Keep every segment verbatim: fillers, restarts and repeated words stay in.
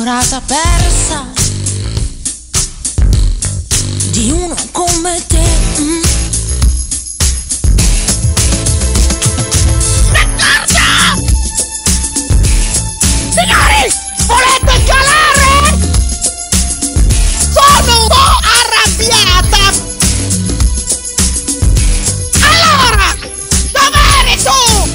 innamorata persa di uno come te. mm. D'accordo! Signori, volete calare? Sono un po' arrabbiata. Allora, dov'eri tu?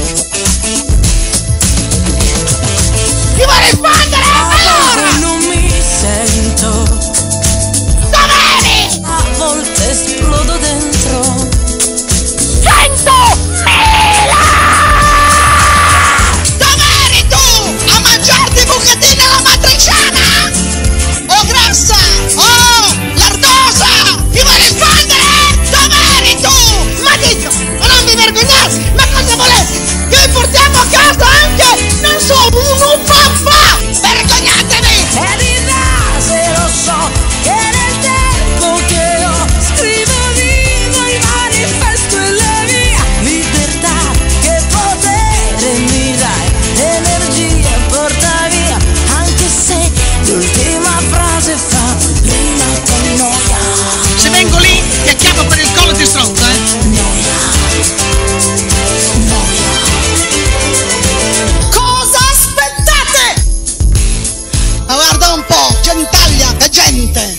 Ti vuoi rispondere? Allora! Non mi sento, Dov'eri? a volte esplodo dentro. centomila! Dov'eri tu? A mangiarti i bucatini alla matriciana? Oh grassa! Oh lardosa! Ti vuoi rispondere? Dov'eri tu? Ma dico, ma non vi vergognate! Ma cosa volete? Che vi portiamo a casa anche, non so, un papà! Vergognatevi! E dirà se lo so che nel tempo che ho scrivo vivo il manifesto e la mia libertà. Che potere mi dai, energia porta via, anche se l'ultima frase fa rima con noia. Se vengo lì ti acchiappo per il collo e ti stronzo, eh? Noia, noia. Cosa aspettate? Ma guarda un po', gentaglia, che gente!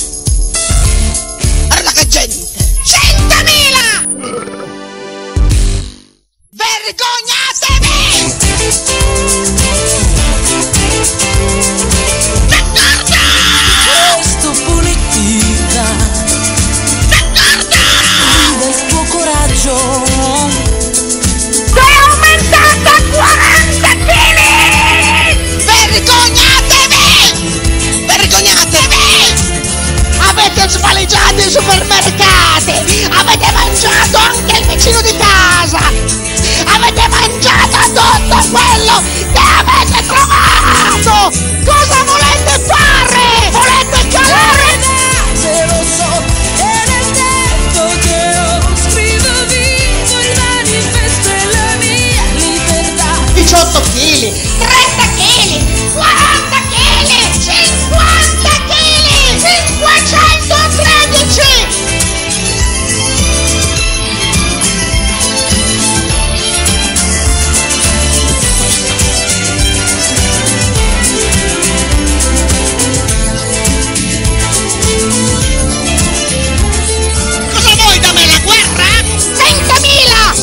Guarda che gente! Centomila! Vergognatevi! D'accordo! Sto punitiva D'accordo! del tuo coraggio. Sei aumentata a quaranta chili! Vergognatevi! Vergognatevi! Avete svaligiato i supermercati! Avete mangiato anche il vicino di casa! Avete mangiato tutto quello che avete trovato! Cosa volete fare? Volete calare? Se lo so, è nel tempo che ho scrivo vivo il manifesto e la mia libertà. diciotto chili, trenta chili, quaranta chili, cinquanta chili, cinquecentotredici! Cosa vuoi da me, la guerra? centomila!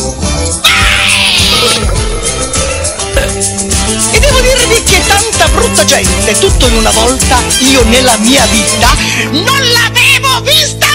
E devo dirvi che tanta brutta gente, tutto in una volta, io nella mia vita Non l'avevo vista